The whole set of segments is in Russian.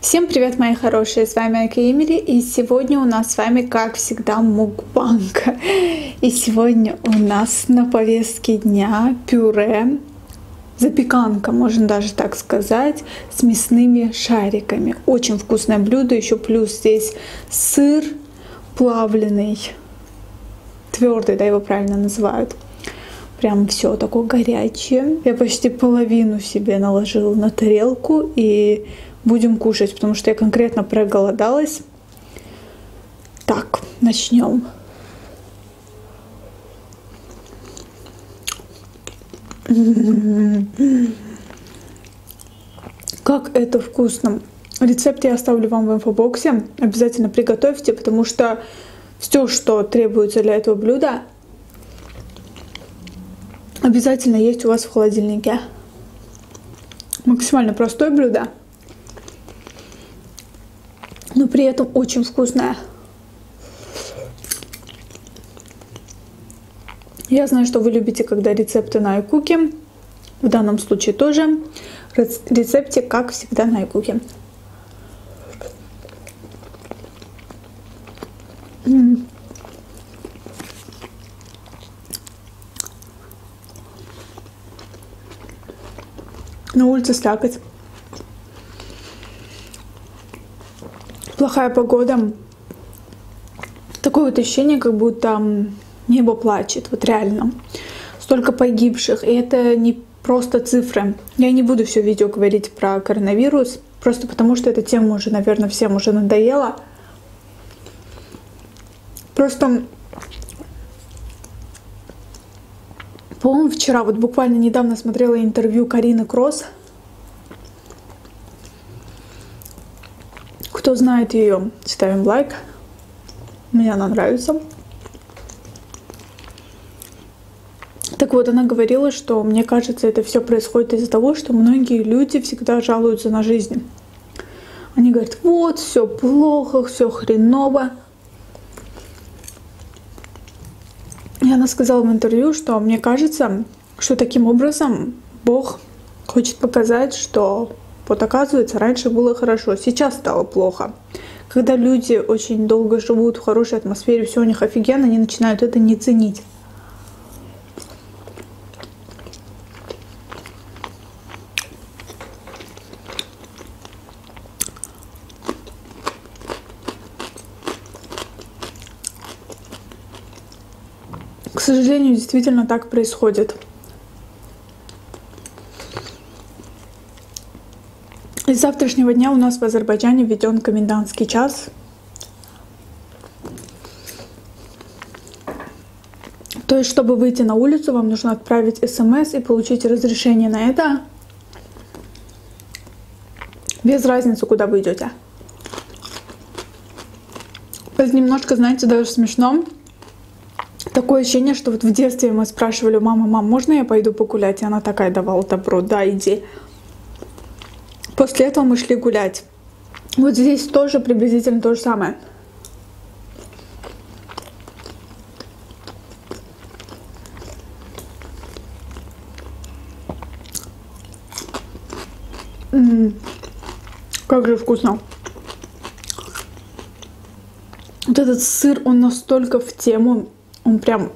Всем привет, мои хорошие, с вами Айка Эмили, и сегодня у нас с вами, как всегда, мукбанг. И сегодня у нас на повестке дня пюре, запеканка, можно даже так сказать, с мясными шариками. Очень вкусное блюдо, еще плюс здесь сыр плавленый, твердый, да, его правильно называют. Прям все такое горячее. Я почти половину себе наложила на тарелку и будем кушать, потому что я конкретно проголодалась. Так, начнем. Как это вкусно! Рецепт я оставлю вам в инфобоксе. Обязательно приготовьте, потому что все, что требуется для этого блюда, обязательно есть у вас в холодильнике. Максимально простое блюдо, но при этом очень вкусное. Я знаю, что вы любите, когда рецепты на iCookie. В данном случае тоже. Рецептик, как всегда, на iCookie. На улице слякоть. Плохая погода. Такое вот ощущение, как будто небо плачет. Вот реально. Столько погибших. И это не просто цифры. Я не буду все видео говорить про коронавирус. Просто потому, что эта тема уже, наверное, всем уже надоела. Просто, по-моему, вчера, вот буквально недавно смотрела интервью Карины Кросс. Кто знает ее, ставим лайк. Мне она нравится. Так вот, она говорила, что, мне кажется, это все происходит из-за того, что многие люди всегда жалуются на жизнь. Они говорят, вот, все плохо, все хреново. И она сказала в интервью, что мне кажется, что таким образом Бог хочет показать, что вот оказывается, раньше было хорошо, сейчас стало плохо. Когда люди очень долго живут в хорошей атмосфере, все у них офигенно, они начинают это не ценить. К сожалению, действительно так происходит. И с завтрашнего дня у нас в Азербайджане введен комендантский час. То есть, чтобы выйти на улицу, вам нужно отправить СМС и получить разрешение на это. Без разницы, куда вы идете. Это немножко, знаете, даже смешно. Такое ощущение, что вот в детстве мы спрашивали у мамы, мам, можно я пойду погулять? И она такая давала добро, да, иди. После этого мы шли гулять. Вот здесь тоже приблизительно то же самое. Как же вкусно. Вот этот сыр, он настолько в тему, он прям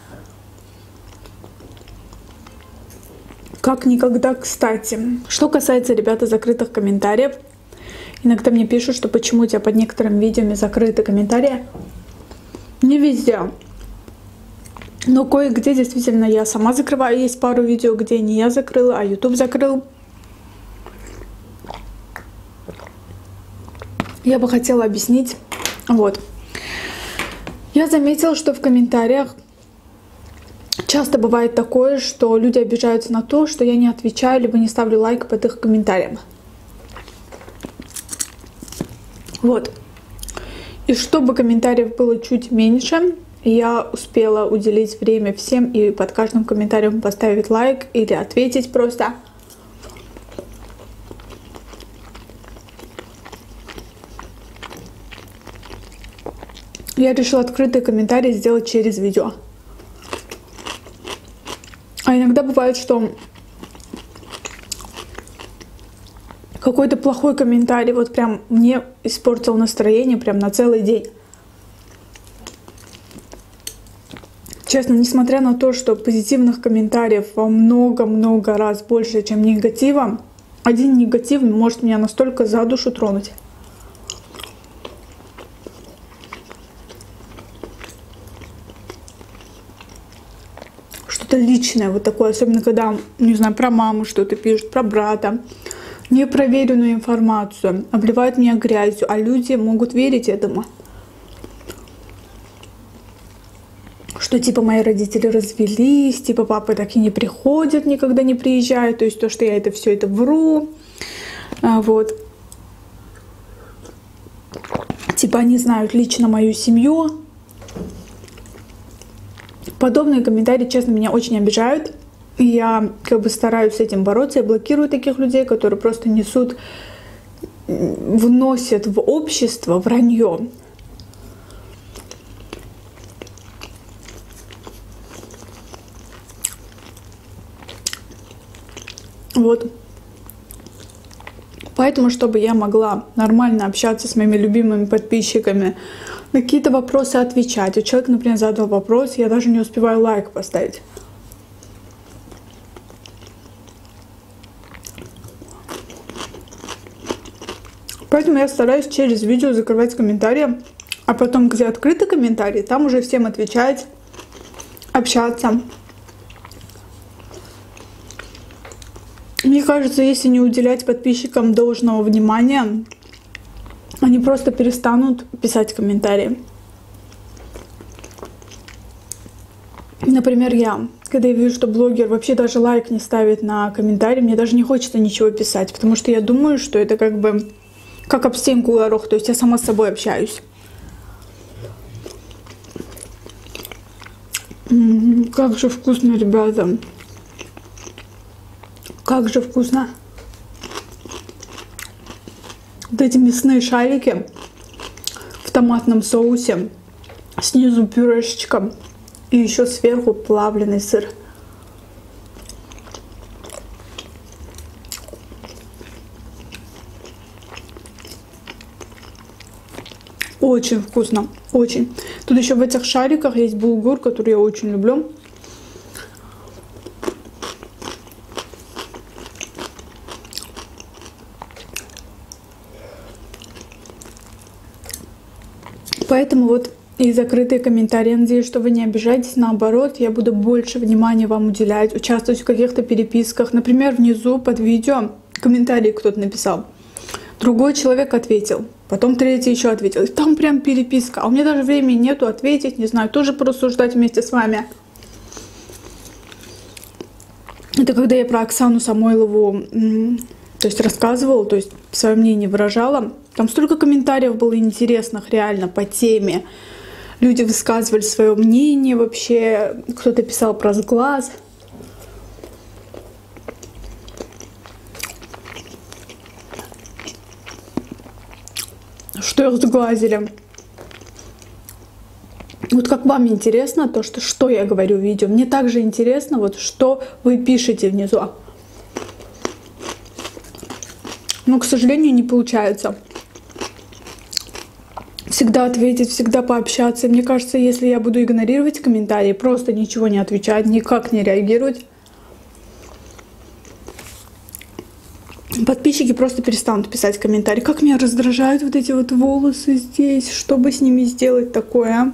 как никогда кстати. Что касается, ребята, закрытых комментариев. Иногда мне пишут, что почему у тебя под некоторыми видео закрыты комментарии. Не везде. Но кое-где действительно я сама закрываю. Есть пару видео, где не я закрыла, а YouTube закрыл. Я бы хотела объяснить. Вот. Я заметила, что в комментариях часто бывает такое, что люди обижаются на то, что я не отвечаю, либо не ставлю лайк под их комментарием. Вот. И чтобы комментариев было чуть меньше, я успела уделить время всем и под каждым комментарием поставить лайк или ответить просто. Я решила открытые комментарии сделать через видео. А иногда бывает, что какой-то плохой комментарий вот прям мне испортил настроение прям на целый день. Честно, несмотря на то, что позитивных комментариев во много-много раз больше, чем негатива, один негатив может меня настолько за душу тронуть. Что-то личное вот такое, особенно когда, не знаю, про маму что-то пишут, про брата, непроверенную информацию, обливают меня грязью, а люди могут верить этому. Что типа мои родители развелись, типа папа так и не приходит, никогда не приезжает, то есть то, что я это все это вру, вот. Типа они знают лично мою семью. Подобные комментарии, честно, меня очень обижают. И я как бы стараюсь с этим бороться. Я блокирую таких людей, которые просто несут, вносят в общество вранье. Вот. Поэтому, чтобы я могла нормально общаться с моими любимыми подписчиками, на какие-то вопросы отвечать. Вот человек, например, задал вопрос, я даже не успеваю лайк поставить. Поэтому я стараюсь через видео закрывать комментарии, а потом, где открыты комментарии, там уже всем отвечать, общаться. Мне кажется, если не уделять подписчикам должного внимания, они просто перестанут писать комментарии. Например, я, когда я вижу, что блогер вообще даже лайк не ставит на комментарий, мне даже не хочется ничего писать, потому что я думаю, что это как бы как об стенку горох, то есть я сама с собой общаюсь. Как же вкусно, ребята. Как же вкусно. Вот эти мясные шарики в томатном соусе, снизу пюрешечка и еще сверху плавленый сыр. Очень вкусно, очень. Тут еще в этих шариках есть булгур, который я очень люблю. Поэтому вот и закрытые комментарии. Я надеюсь, что вы не обижаетесь. Наоборот, я буду больше внимания вам уделять, участвовать в каких-то переписках. Например, внизу под видео комментарий кто-то написал. Другой человек ответил. Потом третий еще ответил. И там прям переписка. А у меня даже времени нету ответить, не знаю, тоже порассуждать вместе с вами. Это когда я про Оксану Самойлову то есть рассказывала, то есть свое мнение выражала. Там столько комментариев было интересных реально по теме. Люди высказывали свое мнение вообще. Кто-то писал про сглаз. Что их сглазили. Вот как вам интересно то, что я говорю в видео. Мне также интересно, вот что вы пишете внизу. Но, к сожалению, не получается всегда ответить, всегда пообщаться. И мне кажется, если я буду игнорировать комментарии, просто ничего не отвечать, никак не реагировать, подписчики просто перестанут писать комментарии. Как меня раздражают вот эти вот волосы здесь. Что бы с ними сделать такое,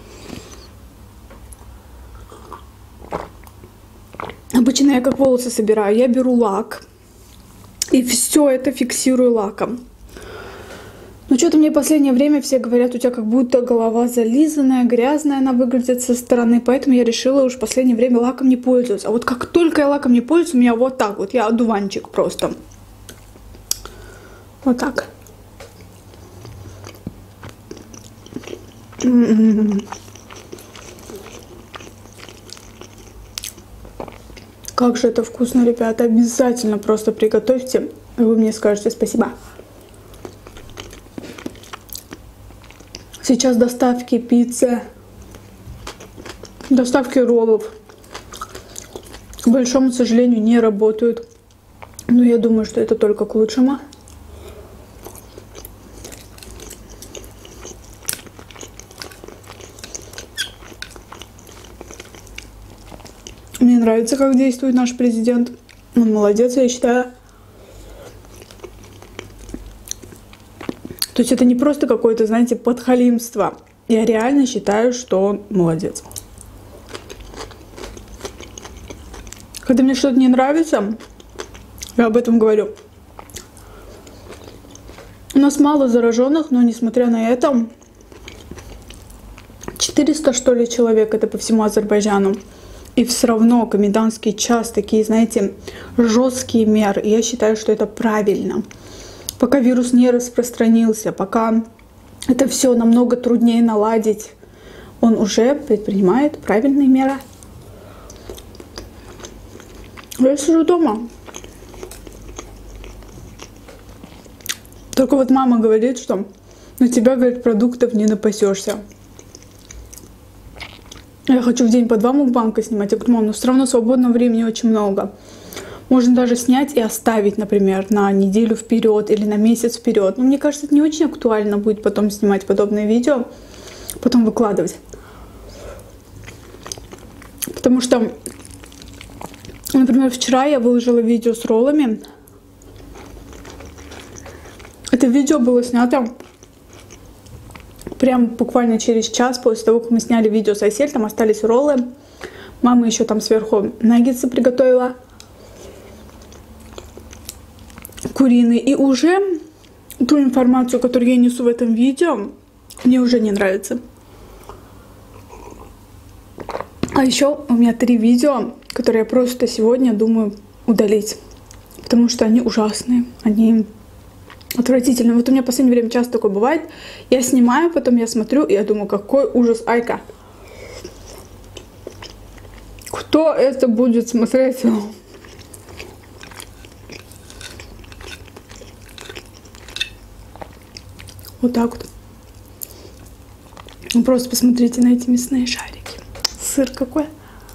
а? Обычно я как волосы собираю. Я беру лак. И все это фиксирую лаком. Но что-то мне в последнее время все говорят, у тебя как будто голова зализанная, грязная она выглядит со стороны. Поэтому я решила уж в последнее время лаком не пользоваться. А вот как только я лаком не пользуюсь, у меня вот так вот. Я одуванчик просто. Вот так. Как же это вкусно, ребята. Обязательно просто приготовьте. И вы мне скажете спасибо. Сейчас доставки пиццы, доставки роллов, к большому сожалению, не работают. Но я думаю, что это только к лучшему. Мне нравится, как действует наш президент. Он молодец, я считаю. То есть это не просто какое-то, знаете, подхалимство. Я реально считаю, что он молодец. Когда мне что-то не нравится, я об этом говорю. У нас мало зараженных, но несмотря на это, 400, что ли, человек, это по всему Азербайджану. И все равно комендантский час, такие, знаете, жесткие меры. И я считаю, что это правильно. Пока вирус не распространился, пока это все намного труднее наладить, он уже предпринимает правильные меры. Я сижу дома. Только вот мама говорит, что на тебя, говорит, продуктов не напасешься. Я хочу в день по 2 мукбанка снимать. Я говорю, мам, но все равно свободного времени очень много. Можно даже снять и оставить, например, на неделю вперед или на месяц вперед. Но мне кажется, это не очень актуально будет потом снимать подобные видео, потом выкладывать. Потому что, например, вчера я выложила видео с роллами. Это видео было снято прям буквально через час после того, как мы сняли видео с Айсель. Там остались роллы. Мама еще там сверху наггетсы приготовила. Куриные. И уже ту информацию, которую я несу в этом видео, мне уже не нравится. А еще у меня 3 видео, которые я просто сегодня думаю удалить. Потому что они ужасные. Они отвратительные. Вот у меня в последнее время часто такое бывает. Я снимаю, потом я смотрю, и я думаю, какой ужас, Айка. Кто это будет смотреть? Вот так вот. Ну, просто посмотрите на эти мясные шарики. Сыр какой.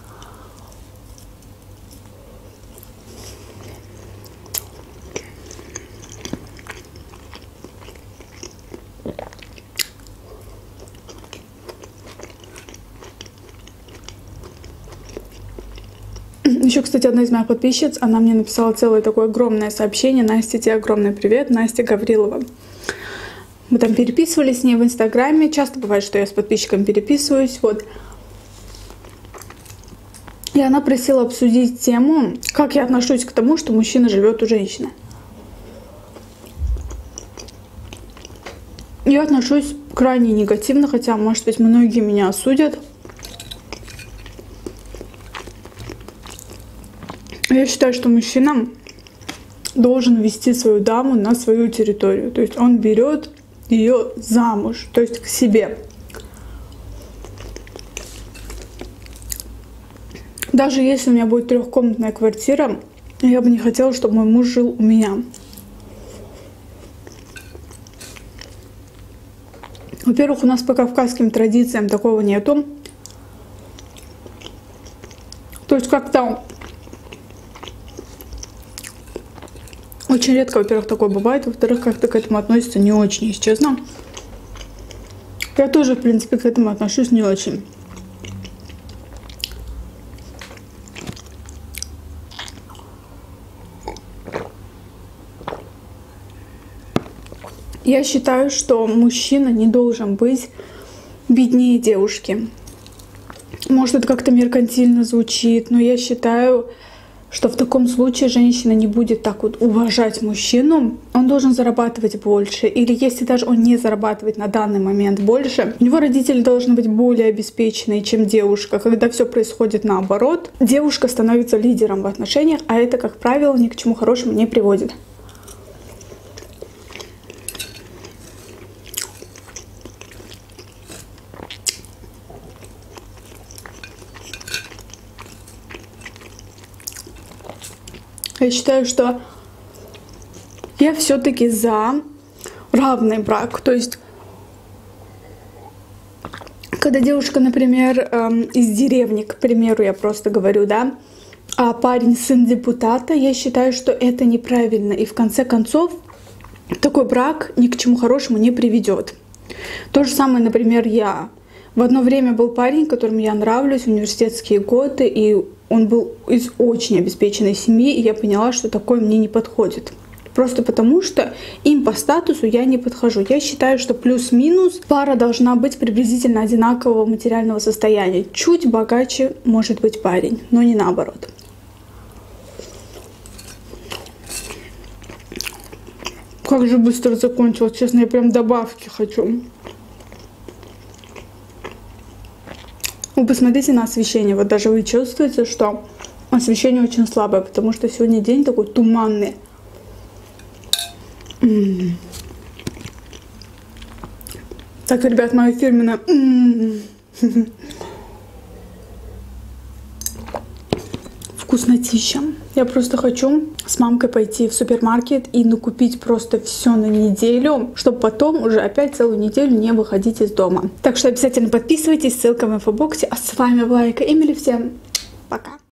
Еще, кстати, одна из моих подписчиц, она мне написала целое такое огромное сообщение. Настя, тебе огромный привет. Настя Гаврилова. Мы там переписывались с ней в Инстаграме. Часто бывает, что я с подписчиками переписываюсь. Вот. И она просила обсудить тему, как я отношусь к тому, что мужчина живет у женщины. Я отношусь крайне негативно, хотя, может быть, многие меня осудят. Я считаю, что мужчина должен вести свою даму на свою территорию. То есть он берет ее замуж, то есть к себе. Даже если у меня будет 3-комнатная квартира, я бы не хотела, чтобы мой муж жил у меня. Во-первых, у нас по кавказским традициям такого нету. То есть как-то очень редко, во-первых, такое бывает. Во-вторых, как-то к этому относятся не очень, если честно. Я тоже, в принципе, к этому отношусь не очень. Я считаю, что мужчина не должен быть беднее девушки. Может, это как-то меркантильно звучит, но я считаю, что в таком случае женщина не будет так вот уважать мужчину. Он должен зарабатывать больше. Или если даже он не зарабатывает на данный момент больше, у него родители должны быть более обеспеченные, чем девушка. Когда все происходит наоборот, девушка становится лидером в отношениях, а это, как правило, ни к чему хорошему не приводит. Я считаю, что я все-таки за равный брак. То есть, когда девушка, например, из деревни, к примеру, я просто говорю, да, а парень сын депутата, я считаю, что это неправильно. И в конце концов, такой брак ни к чему хорошему не приведет. То же самое, например, я. В одно время был парень, которому я нравлюсь, в университетские годы, и он был из очень обеспеченной семьи, и я поняла, что такое мне не подходит. Просто потому, что им по статусу я не подхожу. Я считаю, что плюс-минус пара должна быть приблизительно одинакового материального состояния. Чуть богаче может быть парень, но не наоборот. Как же быстро закончилось, честно, я прям добавки хочу. Вы посмотрите на освещение, вот даже вы чувствуете, что освещение очень слабое, потому что сегодня день такой туманный. Так, ребят, мое фирменное. Вкуснотища. Я просто хочу с мамкой пойти в супермаркет и накупить просто все на неделю, чтобы потом уже опять целую неделю не выходить из дома. Так что обязательно подписывайтесь, ссылка в инфобоксе. А с вами была Эмили. Всем пока!